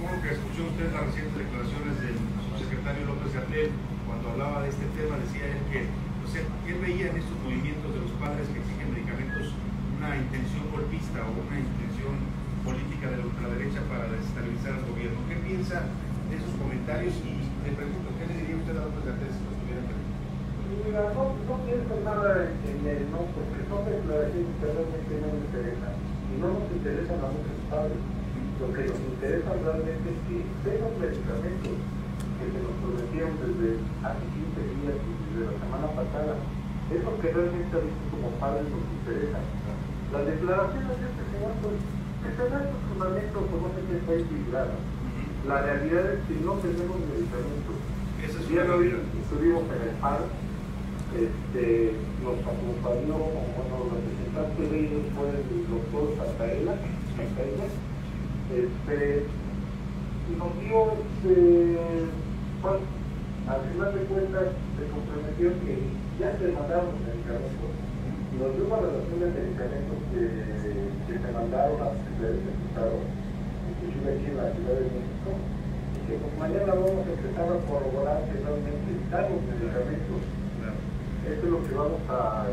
supongo que escuchó usted las recientes declaraciones del subsecretario López-Gatell cuando hablaba de este tema. Decía él que, o sea, él veía en estos movimientos de los padres que exigen medicamentos una intención golpista o una intención política de la ultraderecha para desestabilizar al gobierno. ¿Qué piensa de esos comentarios? Y le pregunto, ¿qué le diría usted a López-Gatell si lo estuviera en México? Mira, no pienso nada en él, ¿no? Porque son declaraciones que realmente no me interesan. Y no nos interesan a muchos padres. Lo que nos interesa realmente es que tengan medicamentos que se nos prometieron desde hace 15 días y desde la semana pasada. Es lo que realmente a veces como padres nos interesa. Las declaraciones de este señor, pues, que se dan sus fundamentos, pues no sé qué está equilibrado. La realidad es que no tenemos medicamentos. El día de hoy estuvimos en el paro, nos acompañó, bueno, los representantes de ellos fue el doctor Santaella, y nos dio, bueno, al final de cuentas se comprometió que ya se mandaron los medicamentos. Nos dio una relación de medicamentos que se mandaron a Secretaría de Estado, inclusive aquí en la Ciudad de México, y que pues mañana vamos a empezar a corroborar que realmente están los medicamentos. Esto es lo que vamos a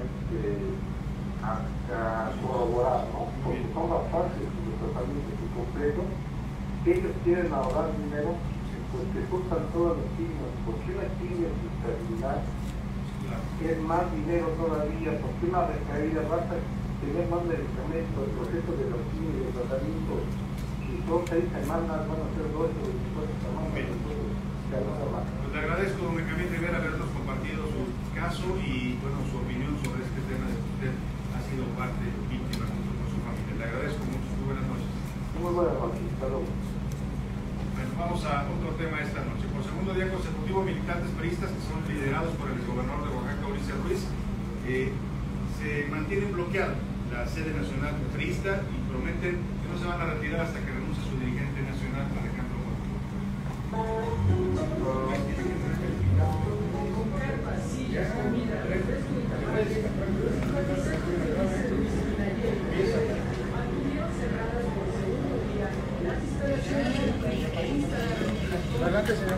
corroborar, ¿no? Porque son las fases de los tratamientos incompletos, que ellos quieren ahorrar dinero, pues que surtan todas las quimios, porque una quimio sin terminar es más dinero todavía, porque una recaída basta tener más medicamentos, el proceso de los quimios y los tratamientos, si son 6 semanas, van a ser 2 o 24 semanas, Pues le agradezco, don Benjamín Rivera, habernos compartido su caso y, bueno, su opinión sobre este tema de que usted ha sido parte víctima junto con su familia. Le agradezco mucho. Muy buenas noches. Muy buenas noches. Hasta luego. Bueno, vamos a otro tema esta noche. Por segundo día consecutivo, militantes priistas que son liderados por el exgobernador de Oaxaca, Ulises Ruiz, se mantienen bloqueados la sede nacional priista y prometen que no se van a retirar hasta que renuncie su dirigente nacional, Alejandro Moreno. Adelante, señor.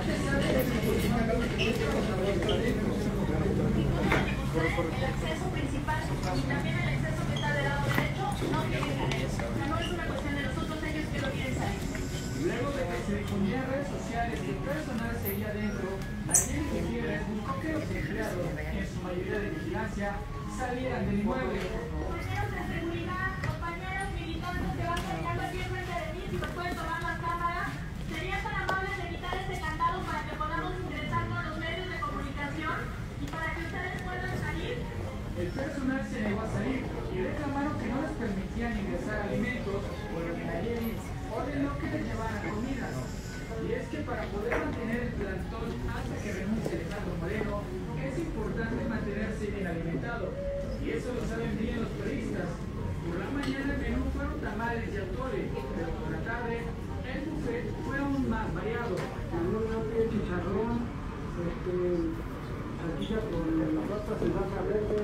El acceso principal y también el acceso que está del lado derecho no quieren salir. O sea, no es una cuestión de nosotros, ellos que no quieren salir. Luego de que se difundía en redes sociales que el personal seguía dentro, ayer Gutiérrez buscó que los empleados, en su mayoría de vigilancia, salieran del inmueble. Compañeros de seguridad, compañeros militantes que van caminando aquí enfrente de mí, si me pueden tomar las cámaras, serían tan amables de quitar este candado para que podamos ingresar con los medios de comunicación y para que ustedes puedan salir. El personal se negó a salir y reclamaron que no les permitían ingresar alimentos, por lo que Nayeli ordenó que les llevaran comida. Y es que para poder mantener el plantón hasta que renuncie Alejandro Moreno, es importante mantenerse bien alimentado. Y eso lo saben bien los periodistas. Por la mañana el menú fueron tamales y atole, pero por la tarde el buffet fue aún más variado. Chicharrón, salchicha con las papas en salsa verde,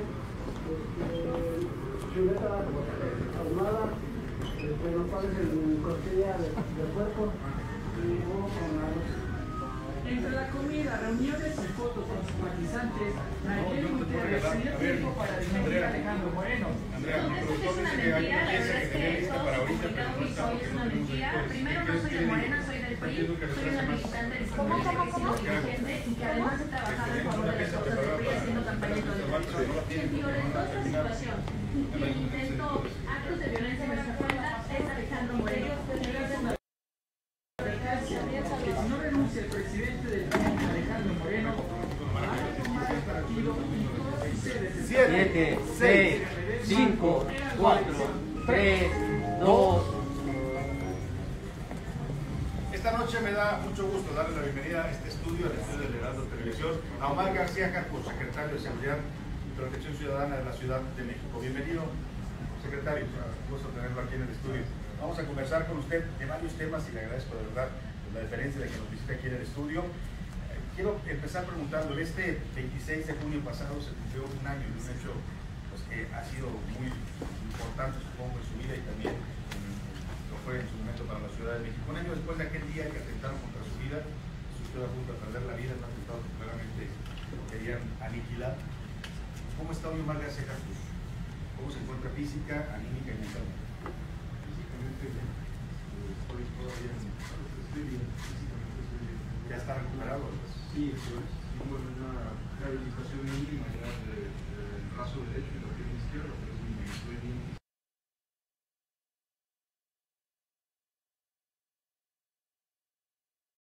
chuleta ahumada, los panes en costilla de puerco y huevo con arroz. Entre la comida, reuniones y fotos con simpatizantes, Nayeli Gutiérrez se dio tiempo para desmentir a Alejandro Moreno. Esto es una mentira, la verdad es que todo su comunicado visual es una mentira. Primero, no soy de Morena, soy del PRI, soy una militante de dirigente y que además he trabajado en favor de las causas del PRI haciendo campaña en todo el país. Quien violentó esta situación y quien intentó actos de violencia en nuestra cuenta es Alejandro Moreno. Que si no renuncia el presidente del PRI, Alejandro Moreno, va a tomar el partido y todas sus sedes. 7, 6, 5, 4, 3, 2. Esta noche me da mucho gusto darle la bienvenida a este estudio, al estudio del Heraldo Televisión, a Omar García Jarcos, secretario de Seguridad y Protección Ciudadana de la Ciudad de México. Bienvenido, secretario, un gusto tenerlo aquí en el estudio. Vamos a conversar con usted de varios temas y le agradezco de verdad la deferencia de que nos visite aquí en el estudio. Quiero empezar preguntándole, este 26 de junio pasado se cumplió un año de un hecho pues, que ha sido muy importante, supongo, en su vida y también en lo fue en su momento para la Ciudad de México. Un año después de aquel día que atentaron contra su vida, estuvo a punto de perder la vida en un atentado que claramente lo querían aniquilar. ¿Cómo está hoy Omar García Harfuch? ¿Cómo se encuentra física, anímica y mentalmente? Físicamente bien. Estoy todavía bien. ¿Ya está recuperado? Sí, eso es. Tengo una rehabilitación mínima ya del brazo derecho.